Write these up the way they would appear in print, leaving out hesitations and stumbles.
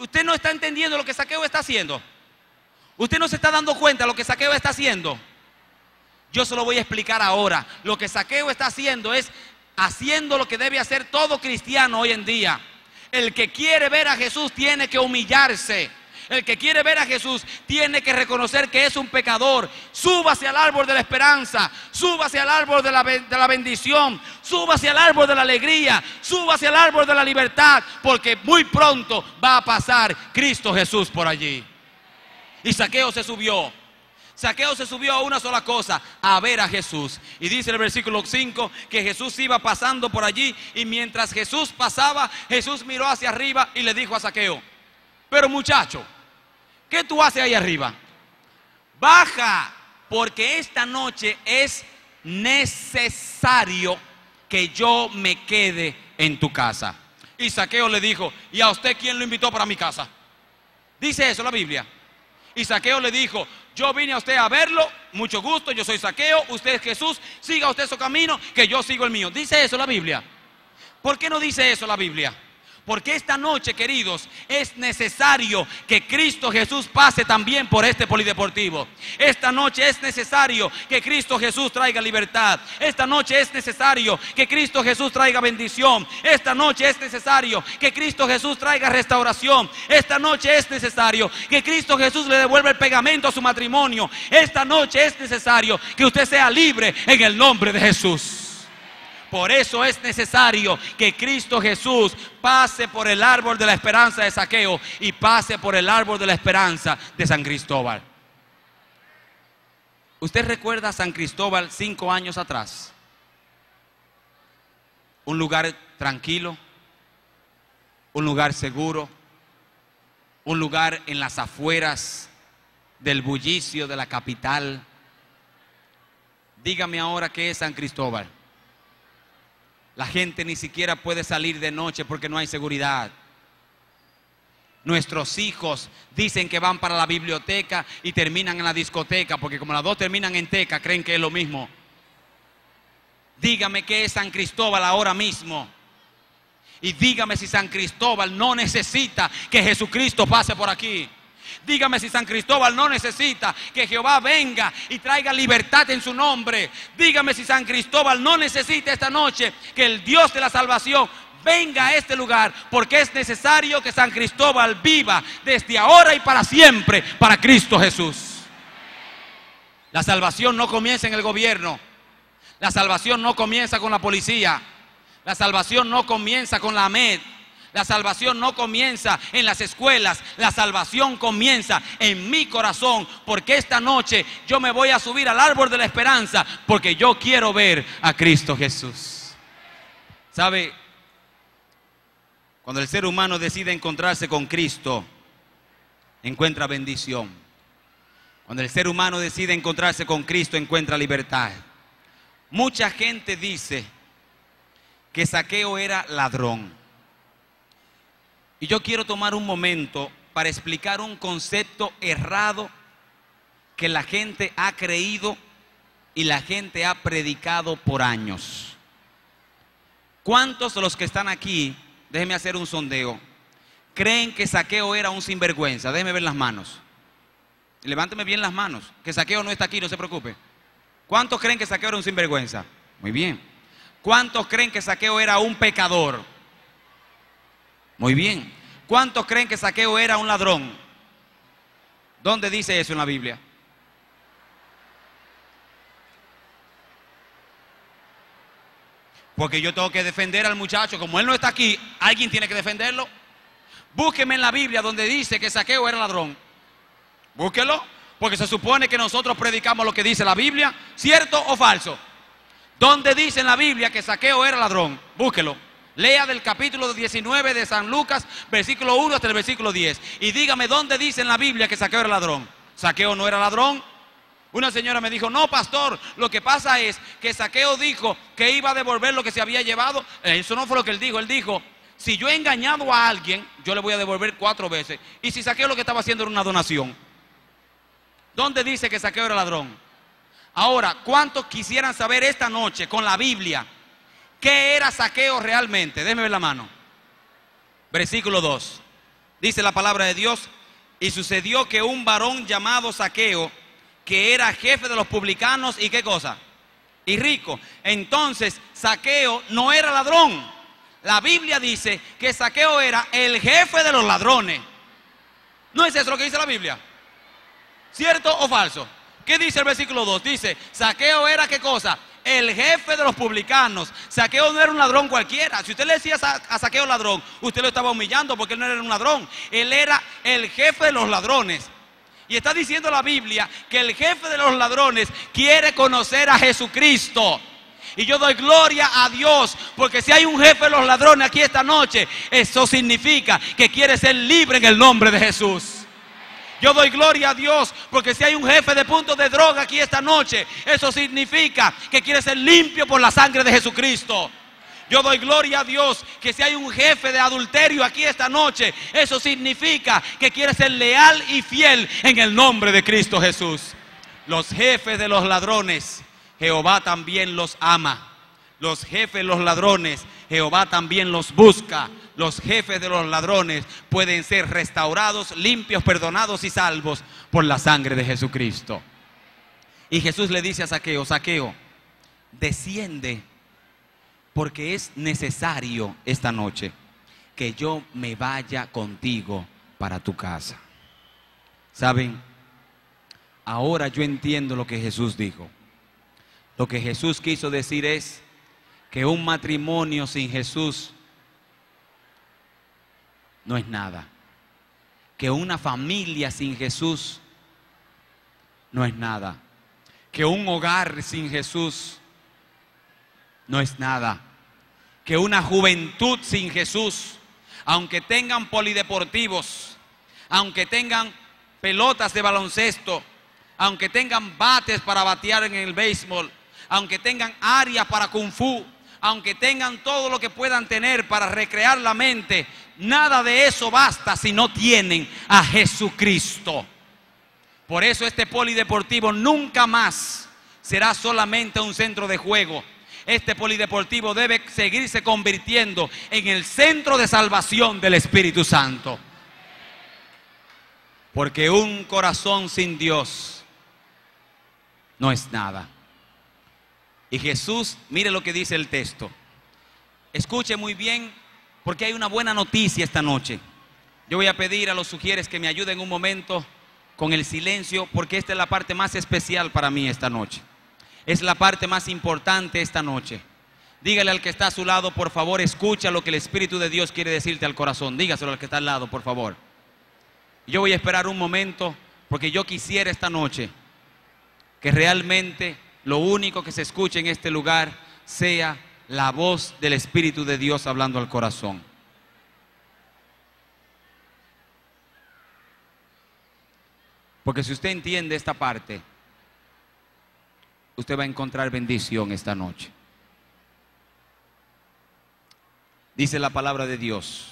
Usted no está entendiendo lo que Zaqueo está haciendo. Usted no se está dando cuenta de lo que Zaqueo está haciendo. Yo se lo voy a explicar ahora. Lo que Zaqueo está haciendo es haciendo lo que debe hacer todo cristiano hoy en día. El que quiere ver a Jesús tiene que humillarse. El que quiere ver a Jesús tiene que reconocer que es un pecador. Súbase al árbol de la esperanza, súbase al árbol de la bendición, súbase al árbol de la alegría, súbase al árbol de la libertad, porque muy pronto va a pasar Cristo Jesús por allí. Y Zaqueo se subió. Zaqueo se subió a una sola cosa, a ver a Jesús. Y dice el versículo 5 que Jesús iba pasando por allí, y mientras Jesús pasaba, Jesús miró hacia arriba y le dijo a Zaqueo: pero muchacho, ¿qué tú haces ahí arriba? Baja, porque esta noche es necesario que yo me quede en tu casa. Y Zaqueo le dijo: ¿y a usted quién lo invitó para mi casa? Dice eso la Biblia. Y Zaqueo le dijo: yo vine a usted a verlo, mucho gusto, yo soy Zaqueo, usted es Jesús, siga usted su camino, que yo sigo el mío. Dice eso la Biblia. ¿Por qué no dice eso la Biblia? Porque esta noche, queridos, es necesario que Cristo Jesús pase también por este polideportivo. Esta noche es necesario que Cristo Jesús traiga libertad. Esta noche es necesario que Cristo Jesús traiga bendición. Esta noche es necesario que Cristo Jesús traiga restauración. Esta noche es necesario que Cristo Jesús le devuelva el pegamento a su matrimonio. Esta noche es necesario que usted sea libre en el nombre de Jesús. Por eso es necesario que Cristo Jesús pase por el árbol de la esperanza de Zaqueo y pase por el árbol de la esperanza de San Cristóbal. ¿Usted recuerda a San Cristóbal 5 años atrás? Un lugar tranquilo, un lugar seguro, un lugar en las afueras del bullicio de la capital. Dígame ahora qué es San Cristóbal. La gente ni siquiera puede salir de noche porque no hay seguridad. Nuestros hijos dicen que van para la biblioteca y terminan en la discoteca, porque como las dos terminan en teca, creen que es lo mismo. Dígame qué es San Cristóbal ahora mismo. Y dígame si San Cristóbal no necesita que Jesucristo pase por aquí. Dígame si San Cristóbal no necesita que Jehová venga y traiga libertad en su nombre. Dígame si San Cristóbal no necesita esta noche que el Dios de la salvación venga a este lugar, porque es necesario que San Cristóbal viva desde ahora y para siempre para Cristo Jesús. La salvación no comienza en el gobierno. La salvación no comienza con la policía. La salvación no comienza con la AMED. La salvación no comienza en las escuelas. La salvación comienza en mi corazón, porque esta noche yo me voy a subir al árbol de la esperanza, porque yo quiero ver a Cristo Jesús. ¿Sabe? Cuando el ser humano decide encontrarse con Cristo, encuentra bendición. Cuando el ser humano decide encontrarse con Cristo, encuentra libertad. Mucha gente dice que Zaqueo era ladrón. Y yo quiero tomar un momento para explicar un concepto errado que la gente ha creído y la gente ha predicado por años. ¿Cuántos de los que están aquí, déjenme hacer un sondeo, creen que Zaqueo era un sinvergüenza? Déjenme ver las manos. Levánteme bien las manos, que Zaqueo no está aquí, no se preocupe. ¿Cuántos creen que Zaqueo era un sinvergüenza? Muy bien. ¿Cuántos creen que Zaqueo era un pecador? Muy bien. ¿Cuántos creen que Zaqueo era un ladrón? ¿Dónde dice eso en la Biblia? Porque yo tengo que defender al muchacho. Como él no está aquí, alguien tiene que defenderlo. Búsqueme en la Biblia donde dice que Zaqueo era ladrón. Búsquelo, porque se supone que nosotros predicamos lo que dice la Biblia. ¿Cierto o falso? ¿Dónde dice en la Biblia que Zaqueo era ladrón? Búsquelo. Lea del capítulo 19 de San Lucas, versículo 1 hasta el versículo 10. Y dígame dónde dice en la Biblia que Zaqueo era ladrón. ¿Zaqueo no era ladrón? Una señora me dijo: no, pastor, lo que pasa es que Zaqueo dijo que iba a devolver lo que se había llevado. Eso no fue lo que él dijo. Él dijo: si yo he engañado a alguien, yo le voy a devolver 4 veces. Y si Zaqueo lo que estaba haciendo era una donación. ¿Dónde dice que Zaqueo era ladrón? Ahora, ¿cuántos quisieran saber esta noche con la Biblia qué era Zaqueo realmente? Déjeme ver la mano. Versículo 2. Dice la palabra de Dios: y sucedió que un varón llamado Zaqueo, que era jefe de los publicanos, ¿y qué cosa? Y rico. Entonces Zaqueo no era ladrón. La Biblia dice que Zaqueo era el jefe de los ladrones. ¿No es eso lo que dice la Biblia? ¿Cierto o falso? ¿Qué dice el versículo 2? Dice, Zaqueo era ¿qué cosa? El jefe de los publicanos. Zaqueo no era un ladrón cualquiera. Si usted le decía a Zaqueo ladrón, usted lo estaba humillando, porque él no era un ladrón. Él era el jefe de los ladrones. Y está diciendo la Biblia que el jefe de los ladrones quiere conocer a Jesucristo. Y yo doy gloria a Dios, porque si hay un jefe de los ladrones aquí esta noche, eso significa que quiere ser libre en el nombre de Jesús. Yo doy gloria a Dios, porque si hay un jefe de puntos de droga aquí esta noche, eso significa que quiere ser limpio por la sangre de Jesucristo. Yo doy gloria a Dios, que si hay un jefe de adulterio aquí esta noche, eso significa que quiere ser leal y fiel en el nombre de Cristo Jesús. Los jefes de los ladrones, Jehová también los ama. Los jefes de los ladrones, Jehová también los busca. Los jefes de los ladrones pueden ser restaurados, limpios, perdonados y salvos por la sangre de Jesucristo. Y Jesús le dice a Zaqueo: Zaqueo, desciende, porque es necesario esta noche que yo me vaya contigo para tu casa. ¿Saben? Ahora yo entiendo lo que Jesús dijo. Lo que Jesús quiso decir es que un matrimonio sin Jesús no es nada. Que una familia sin Jesús no es nada. Que un hogar sin Jesús no es nada. Que una juventud sin Jesús, aunque tengan polideportivos, aunque tengan pelotas de baloncesto, aunque tengan bates para batear en el béisbol, aunque tengan áreas para kung fu, aunque tengan todo lo que puedan tener para recrear la mente, nada de eso basta si no tienen a Jesucristo. Por eso este polideportivo nunca más será solamente un centro de juego. Este polideportivo debe seguirse convirtiendo en el centro de salvación del Espíritu Santo. Porque un corazón sin Dios no es nada. Y Jesús, mire lo que dice el texto. Escuche muy bien, porque hay una buena noticia esta noche. Yo voy a pedir a los sugieres que me ayuden un momento con el silencio, porque esta es la parte más especial para mí esta noche. Es la parte más importante esta noche. Dígale al que está a su lado, por favor, escucha lo que el Espíritu de Dios quiere decirte al corazón. Dígaselo al que está al lado, por favor. Yo voy a esperar un momento, porque yo quisiera esta noche que realmente lo único que se escuche en este lugar sea la voz del Espíritu de Dios hablando al corazón. Porque si usted entiende esta parte, usted va a encontrar bendición esta noche. Dice la palabra de Dios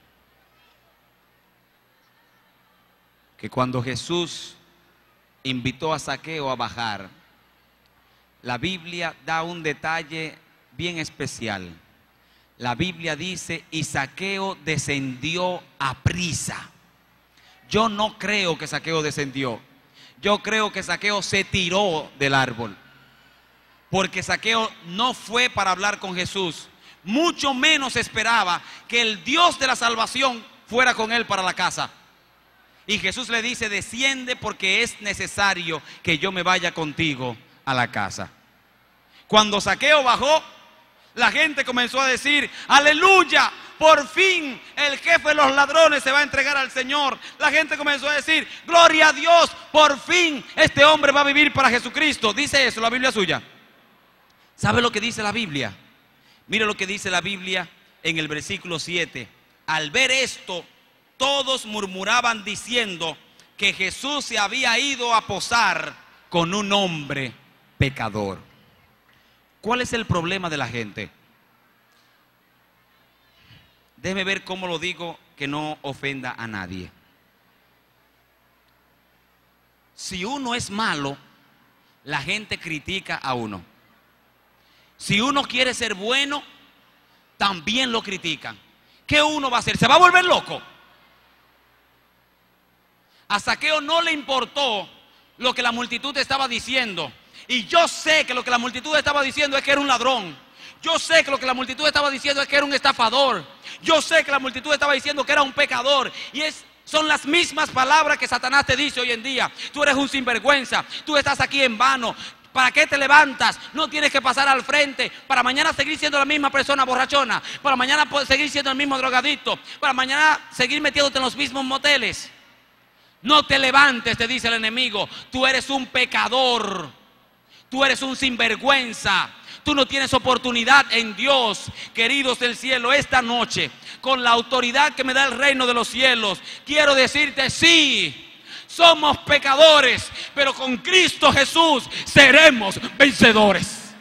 que cuando Jesús invitó a Zaqueo a bajar, la Biblia da un detalle bien especial. La Biblia dice: y Zaqueo descendió aprisa. Yo no creo que Zaqueo descendió. Yo creo que Zaqueo se tiró del árbol. Porque Zaqueo no fue para hablar con Jesús. Mucho menos esperaba que el Dios de la salvación fuera con él para la casa. Y Jesús le dice: desciende, porque es necesario que yo me vaya contigo a la casa. Cuando Zaqueo bajó, la gente comenzó a decir: aleluya, por fin el jefe de los ladrones se va a entregar al Señor. La gente comenzó a decir: gloria a Dios, por fin este hombre va a vivir para Jesucristo. Dice eso la Biblia suya. ¿Sabe lo que dice la Biblia? Mire lo que dice la Biblia en el versículo 7. Al ver esto, todos murmuraban diciendo que Jesús se había ido a posar con un hombre pecador. ¿Cuál es el problema de la gente? Déjeme ver cómo lo digo que no ofenda a nadie. Si uno es malo, la gente critica a uno. Si uno quiere ser bueno, también lo critican. ¿Qué uno va a hacer? ¿Se va a volver loco? A Zaqueo no le importó lo que la multitud estaba diciendo. Y yo sé que lo que la multitud estaba diciendo es que era un ladrón. Yo sé que lo que la multitud estaba diciendo es que era un estafador. Yo sé que la multitud estaba diciendo que era un pecador. Y son las mismas palabras que Satanás te dice hoy en día. Tú eres un sinvergüenza. Tú estás aquí en vano. ¿Para qué te levantas? No tienes que pasar al frente. Para mañana seguir siendo la misma persona borrachona. Para mañana seguir siendo el mismo drogadicto. Para mañana seguir metiéndote en los mismos moteles. No te levantes, te dice el enemigo. Tú eres un pecador. Tú eres un sinvergüenza. Tú no tienes oportunidad en Dios. Queridos del cielo, esta noche, con la autoridad que me da el reino de los cielos, quiero decirte: sí, somos pecadores, pero con Cristo Jesús seremos vencedores.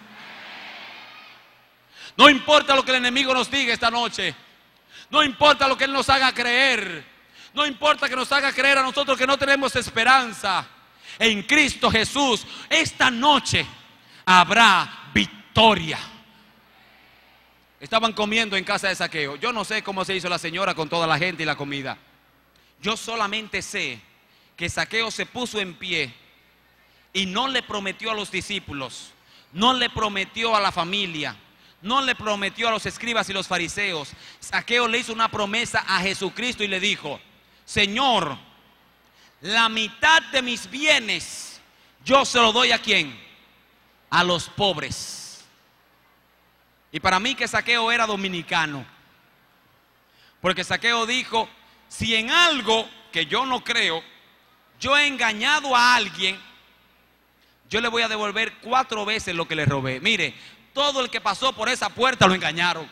No importa lo que el enemigo nos diga esta noche. No importa lo que él nos haga creer. No importa que nos haga creer a nosotros que no tenemos esperanza. En Cristo Jesús, esta noche habrá victoria. Estaban comiendo en casa de Zaqueo. Yo no sé cómo se hizo la señora con toda la gente y la comida. Yo solamente sé que Zaqueo se puso en pie y no le prometió a los discípulos, no le prometió a la familia, no le prometió a los escribas y los fariseos. Zaqueo le hizo una promesa a Jesucristo y le dijo: Señor, la mitad de mis bienes yo se lo doy ¿a quién? A los pobres. Y para mí que Zaqueo era dominicano, porque Zaqueo dijo: si en algo que yo no creo, yo he engañado a alguien, yo le voy a devolver 4 veces lo que le robé. Mire, todo el que pasó por esa puerta lo engañaron.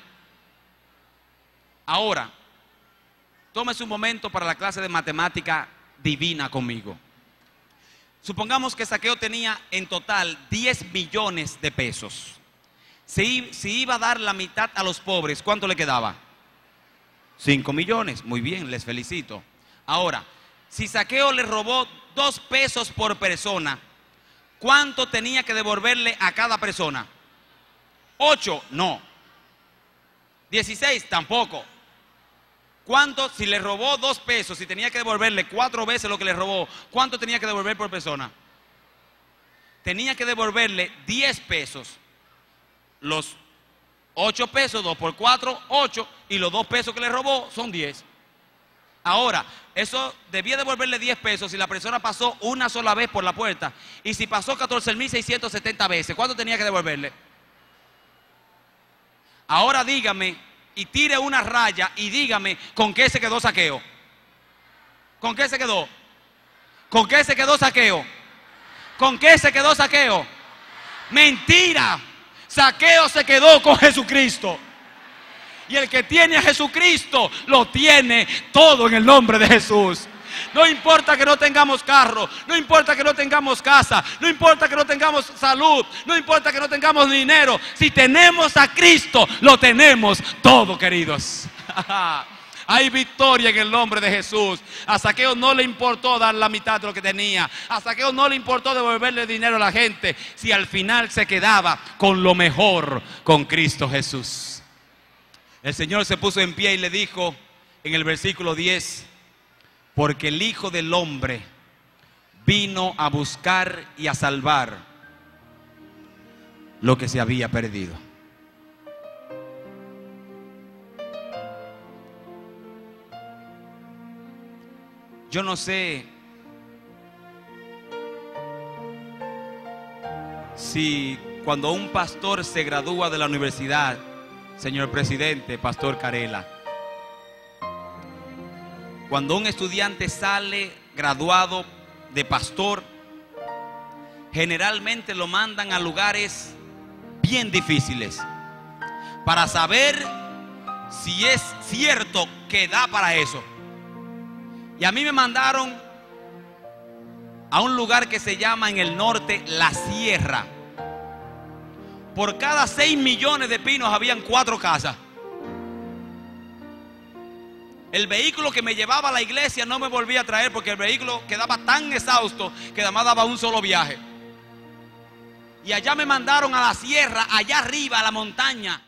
Ahora, tómese un momento para la clase de matemática divina conmigo. Supongamos que Zaqueo tenía en total 10 millones de pesos. Si iba a dar la mitad a los pobres, ¿cuánto le quedaba? 5 millones. Muy bien, les felicito. Ahora, si Zaqueo le robó 2 pesos por persona, ¿cuánto tenía que devolverle a cada persona? 8, no. 16, tampoco. ¿Cuánto? Si le robó 2 pesos, si tenía que devolverle 4 veces lo que le robó, ¿cuánto tenía que devolver por persona? Tenía que devolverle 10 pesos. Los 8 pesos, 2 por 4, 8, y los 2 pesos que le robó son 10. Ahora, eso debía devolverle 10 pesos si la persona pasó una sola vez por la puerta. Y si pasó 14.670 veces, ¿cuánto tenía que devolverle? Ahora dígame, y tire una raya y dígame con qué se quedó Zaqueo. ¿Con qué se quedó? ¿Con qué se quedó Zaqueo? ¿Con qué se quedó Zaqueo? Mentira. Zaqueo se quedó con Jesucristo. Y el que tiene a Jesucristo lo tiene todo en el nombre de Jesús. No importa que no tengamos carro, no importa que no tengamos casa, no importa que no tengamos salud, no importa que no tengamos dinero. Si tenemos a Cristo, lo tenemos todo, queridos. Hay victoria en el nombre de Jesús. A Zaqueo no le importó dar la mitad de lo que tenía. A Zaqueo no le importó devolverle dinero a la gente, si al final se quedaba con lo mejor, con Cristo Jesús. El Señor se puso en pie y le dijo en el versículo 10: porque el Hijo del Hombre vino a buscar y a salvar lo que se había perdido. Yo no sé si cuando un pastor se gradúa de la universidad, señor presidente, pastor Carela, cuando un estudiante sale graduado de pastor, generalmente lo mandan a lugares bien difíciles para saber si es cierto que da para eso. Y a mí me mandaron a un lugar que se llama en el norte La Sierra. Por cada 6 millones de pinos habían 4 casas. El vehículo que me llevaba a la iglesia no me volvía a traer, porque el vehículo quedaba tan exhausto que nada más daba un solo viaje. Y allá me mandaron a la sierra, allá arriba, a la montaña,